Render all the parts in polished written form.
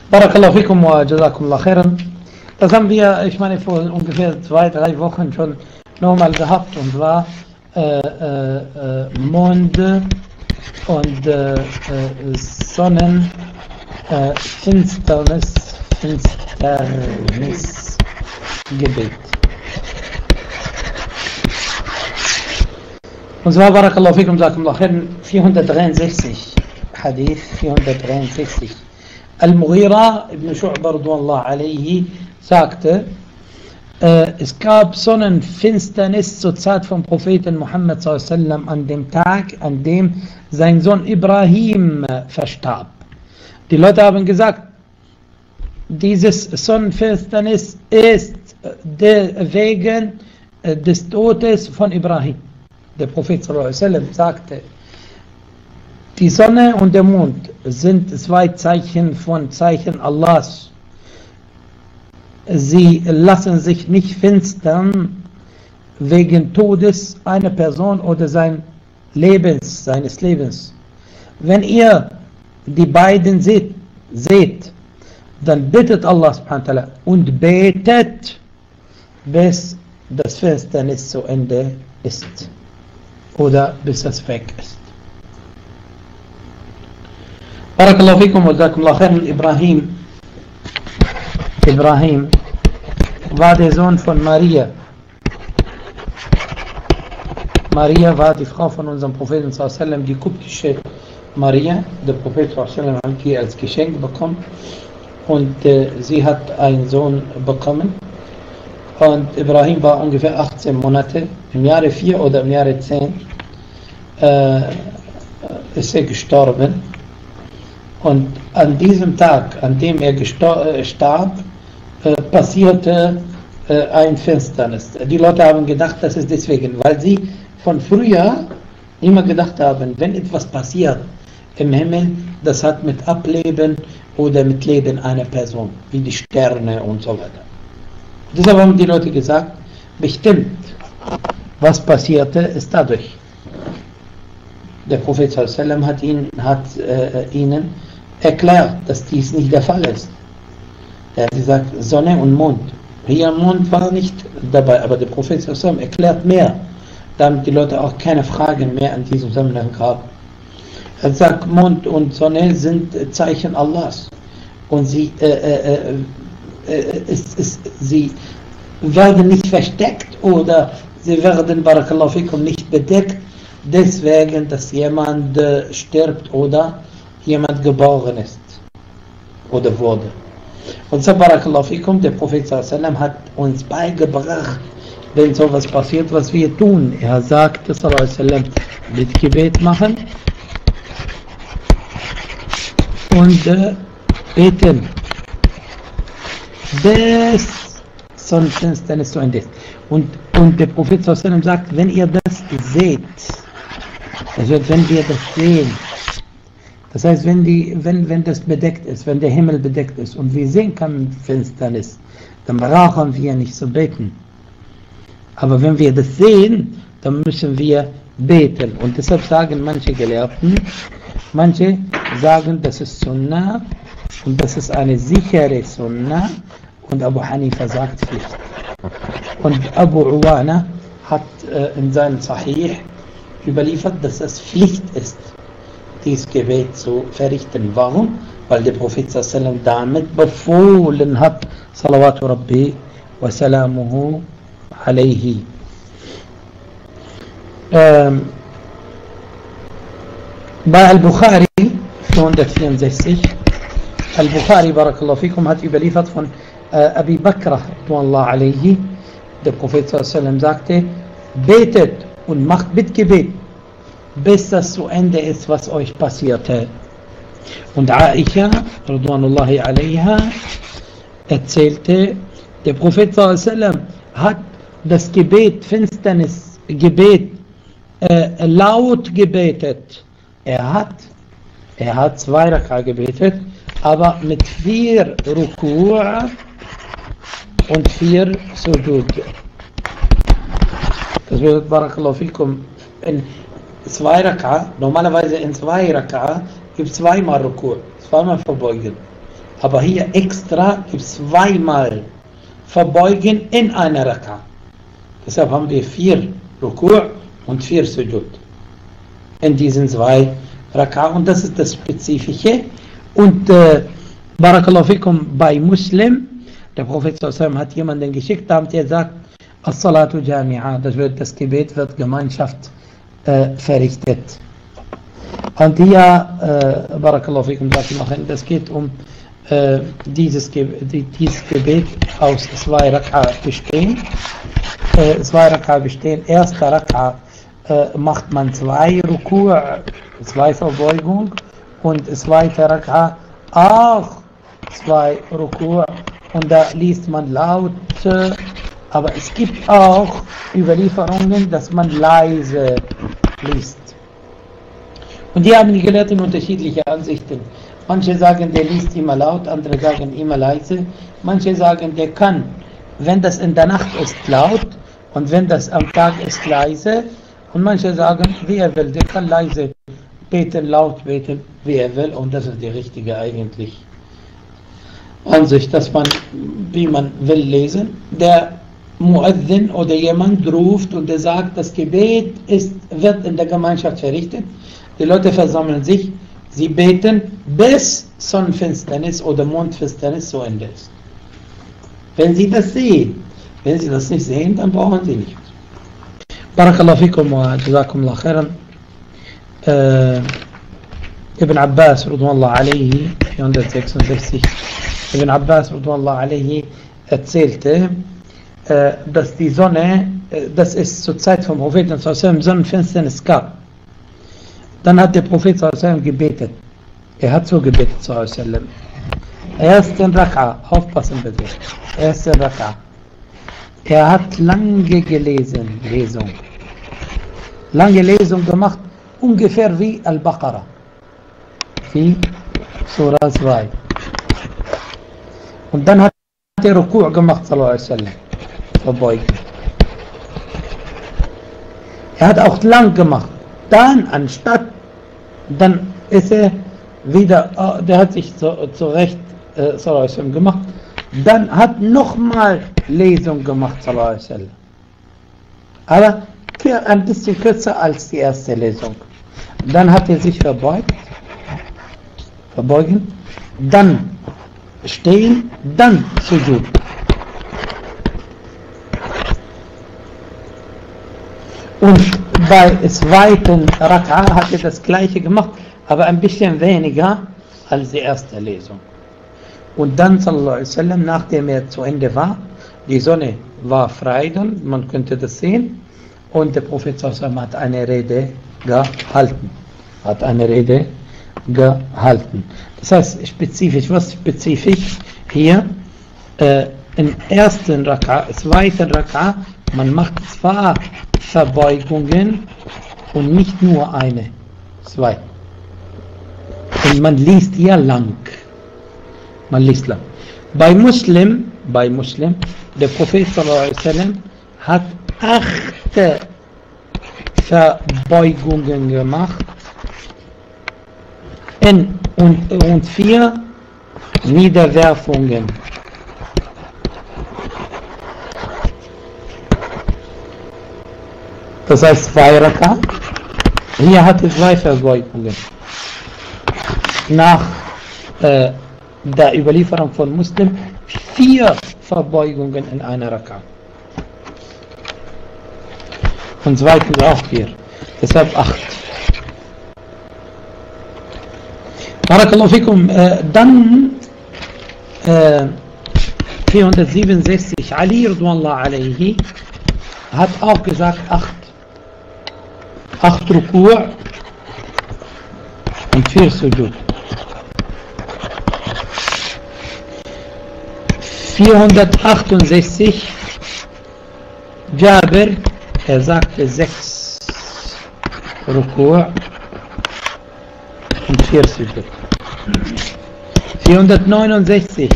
Barakallahu fikum wa jazakumullah khairan. Das haben wir, ich meine, vor ungefähr 2-3 Wochen schon nochmal gehabt, und zwar Mond und Finsternisgebet. Und zwar Barakallahu fikum, jazakumullah khairan, 463 Hadith 463. Al-Mughira ibn Shu'ba radhiyallahu alayhi sagte, es gab Sonnenfinsternis zur Zeit vom Propheten Muhammad sallallahu alaihi wasallam an dem Tag, an dem sein Sohn Ibrahim verstarb. Die Leute haben gesagt, dieses Sonnenfinsternis ist wegen des Todes von Ibrahim. Der Prophet sallallahu alaihi wasallam sagte, die Sonne und der Mond sind zwei Zeichen von Zeichen Allahs. Sie lassen sich nicht finstern wegen Todes einer Person oder seines Lebens. Wenn ihr die beiden seht, dann bittet Allah subhanahu wa ta'ala und betet, bis das Finsternis zu Ende ist oder bis es weg ist. Barakallahu fikum wa jazakumullah khairan. Ibrahim war der Sohn von Maria. Maria war die Frau von unserem Propheten sallallahu alaihi wasallam, die koptische Maria. Der Prophet sallallahu alaihi wasallam hat sie als Geschenk bekommen, und sie hat einen Sohn bekommen. Und Ibrahim war ungefähr 18 Monate. Im Jahre 4 oder im Jahre 10 ist er gestorben. Und an diesem Tag, an dem er starb, passierte ein Finsternis. Die Leute haben gedacht, das ist deswegen, weil sie von früher immer gedacht haben, wenn etwas passiert im Himmel, das hat mit Ableben oder mit Leben einer Person, wie die Sterne und so weiter. Deshalb haben die Leute gesagt, bestimmt, was passierte, ist dadurch. Der Prophet sallallahu alaihi wasallam hat ihnen erklärt, dass dies nicht der Fall ist. Er hat gesagt, Sonne und Mond. Hier Mond war nicht dabei, aber der Prophet sallallahu alaihi wasallam erklärt mehr, damit die Leute auch keine Fragen mehr an diesem Zusammenhang haben. Er sagt, Mond und Sonne sind Zeichen Allahs, und sie werden nicht versteckt oder sie werden, Barakallahu fikum, nicht bedeckt, deswegen, dass jemand stirbt oder jemand geboren ist oder wurde. Und so, Barakallahu fikum, der Prophet sallallahu alaihi wasallam hat uns beigebracht, wenn sowas passiert, was wir tun. Er sagte sallallahu alaihi wasallam, mit Gebet machen und beten, bis Sonnenfinsternis zu Ende ist. Und der Prophet sallallahu alaihi wasallam sagt, wenn ihr das seht, also wenn wir das sehen, das heißt, wenn das bedeckt ist, wenn der Himmel bedeckt ist und wir sehen keine Finsternis, dann brauchen wir nicht zu beten. Aber wenn wir das sehen, dann müssen wir beten. Und deshalb sagen manche Gelehrten, manche sagen, das ist Sunnah und das ist eine sichere Sunnah, und Abu Hanifa sagt Pflicht. Und Abu Uwana hat in seinem Sahih überliefert, dass es Pflicht ist, dieses Gebet zu verrichten. Warum? Weil der Prophet sallallahu alaihi wasallam damit befohlen hat, Salawatu Rabbi wa Salamuhu alayhi. Bei Al-Bukhari 464, Al-Bukhari, Barakallahu fikum, hat überliefert von Abi Bakr radhiyallahu alayhi, der Prophet sallallahu alaihi wasallam sagte, betet und macht Bittgebet, bis das zu Ende ist, was euch passierte. Und Aisha radhiyallahu alayha erzählte, der Prophet sallallahu alaihi wasallam hat das Gebet, Finsternisgebet, laut gebetet. Er hat 2 Raka gebetet, aber mit 4 Ruku' und 4 Sujud. Das bedeutet, Barakallahu fikum, in 2 Raka, normalerweise in 2 Raka gibt es 2-mal Ruku', 2-mal verbeugen. Aber hier extra gibt es zweimal Verbeugen in einer Raka. Deshalb haben wir 4 Ruku' und 4 Sujud in diesen 2 Raka. Und das ist das Spezifische. Und Barakallahu fikum, bei Muslim, der Prophet sallallahu hat jemanden geschickt, da hat er gesagt, As-Salatu Jami'a, das Gebet wird Gemeinschaft verrichtet. Und hier, Barakallahu fikum, das geht um dieses Gebet aus 2 Raka bestehen. 2 Raka bestehen. Erster Raka macht man 2 Ruku', 2 Verbeugung, und zweiter Raka auch 2 Ruku', und da liest man laut, aber es gibt auch Überlieferungen, dass man leise liest. Und die haben die Gelehrten unterschiedliche Ansichten. Manche sagen, der liest immer laut, andere sagen immer leise. Manche sagen, der kann, wenn das in der Nacht ist, laut, und wenn das am Tag ist, leise. Und manche sagen, wie er will, der kann leise beten, laut beten, wie er will. Und das ist die richtige eigentlich Ansicht, dass man, wie man will, lesen. Der Muezzin oder jemand ruft und der sagt, das Gebet wird in der Gemeinschaft verrichtet. Die Leute versammeln sich, sie beten, bis Sonnenfinsternis oder Mondfinsternis zu Ende ist. Wenn sie das sehen, wenn sie das nicht sehen, dann brauchen sie nicht. Barakallahu fikum wa jazakumullah khairan. Ibn Abbas radhiyallahu alayhi, 466, Ibn Abbas radhiyallahu alayhi erzählte, dass die Sonne, das ist zur Zeit vom Propheten Sonnenfinsternis gab. Dann hat der Prophet gebetet. Er hat so gebetet, ersten Raka, aufpassen bitte, ersten Raka. Er hat lange gelesen, lange Lesung gemacht, ungefähr wie Al-Baqarah, wie Surah 2. Und dann hat er Ruku' gemacht, verbeugt. Er hat auch lang gemacht. Dann dann ist er wieder, der hat sich zurecht gemacht, dann hat nochmal Lesung gemacht, aber ein bisschen kürzer als die erste Lesung. Dann hat er sich verbeugen, dann stehen, dann Sujud. Und bei zweiten Raka hat er das gleiche gemacht, aber ein bisschen weniger als die erste Lesung. Und dann, nachdem er zu Ende war, die Sonne war frei, dann, man könnte das sehen, und der Prophet hat eine Rede gehalten. Das heißt, was spezifisch hier, im ersten Raka, zweiten Raka, man macht zwar Verbeugungen und nicht nur eine, 2. Und man liest hier lang. Bei Muslim, der Prophet hat 8 Verbeugungen gemacht und 4 Niederwerfungen. Das heißt 2 Raka. Hier hat er 2 Verbeugungen. Nach der Überlieferung von Muslim 4 Verbeugungen in einer Raka. Und zweitens auch 4. Deshalb 8. Barakallahu fikum. Dann 467, Ali radhiyallahu alayhi hat auch gesagt 8 Ruku' und 4 Sujud. 468 Jabir, er sagte 6 Ruku' und 4 Sujud. 469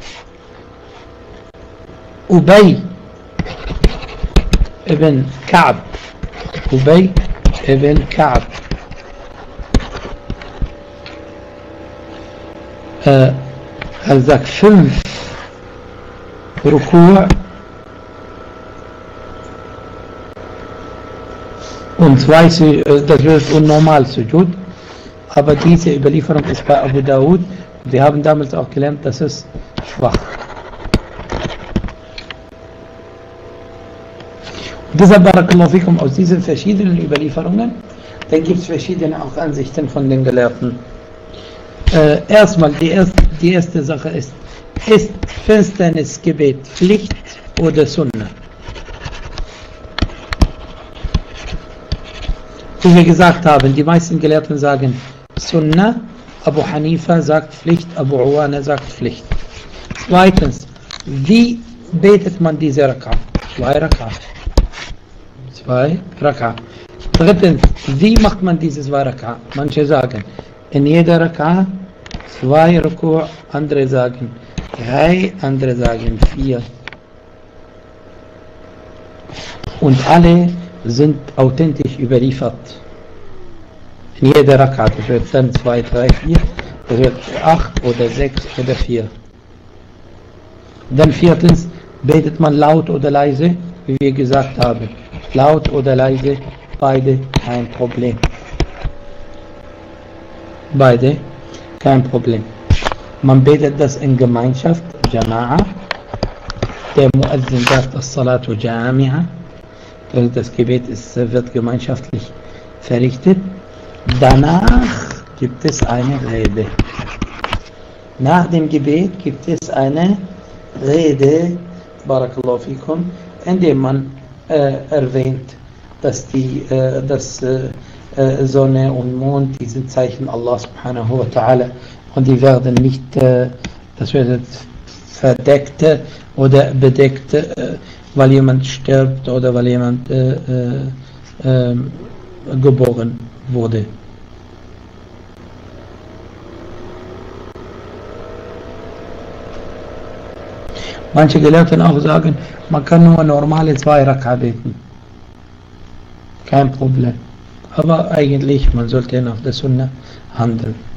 Ubay ibn Ka'b, Er sagt 5 Ruku' und 2, das wird unnormal Sujud, aber diese Überlieferung ist bei Abu Dawud. Wir haben damals auch gelernt, das ist schwach. Und deshalb, Barakallahu fikum, aus diesen verschiedenen Überlieferungen, dann gibt es verschiedene auch Ansichten von den Gelehrten. Erstmal, die erste Sache ist Finsternisgebet Pflicht oder Sunna? Wie wir gesagt haben, die meisten Gelehrten sagen Sunna, Abu Hanifa sagt Pflicht, Abu Uwana sagt Pflicht. Zweitens, wie betet man diese Raka? 2 Raka. Drittens, wie macht man diese 2 Raka? Manche sagen, in jeder Raka 2 Ruku', andere sagen 3, andere sagen 4. Und alle sind authentisch überliefert. In jeder Raka, das wird dann 2, 3, 4, das wird 8 oder 6 oder 4. Dann viertens, betet man laut oder leise, wie wir gesagt haben. Laut oder leise, beide kein Problem. Beide kein Problem. Man betet das in Gemeinschaft, Jama'a. Der Muazzin sagt, As-Salatu Jami'a. Das Gebet wird gemeinschaftlich verrichtet. Danach gibt es eine Rede. Nach dem Gebet gibt es eine Rede, Barakallahu fikum, indem man erwähnt, dass Sonne und Mond, die sind Zeichen Allah subhanahu wa ta'ala, und die werden nicht, das wird verdeckt oder bedeckt, weil jemand stirbt oder weil jemand geboren wurde. Manche Gelehrten auch sagen, man kann nur normale 2 Raka beten. Kein Problem. Aber eigentlich, man sollte nach der Sunna handeln.